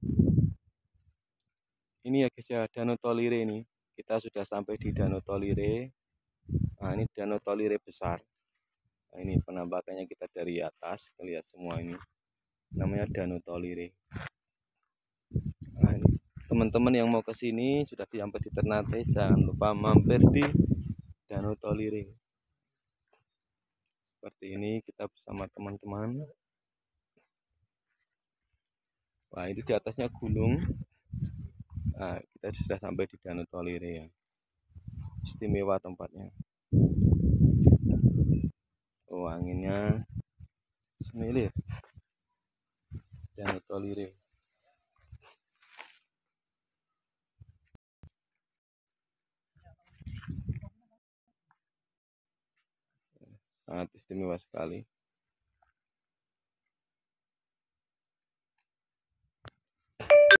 Ini ya guys ya, Danau Tolire ini. Kita sudah sampai di Danau Tolire. Nah, ini Danau Tolire besar. Nah, ini penampakannya kita dari atas, lihat semua ini. Namanya Danau Tolire. Nah, ini teman-teman yang mau ke sini sudah sampai di Ternate, jangan lupa mampir di Danau Tolire. Seperti ini kita bersama teman-teman. Wah, itu di atasnya gunung. Nah, kita sudah sampai di Danau Tolire ya. Istimewa tempatnya. Oh, anginnya semili ya. Danau Tolire. Sangat istimewa sekali.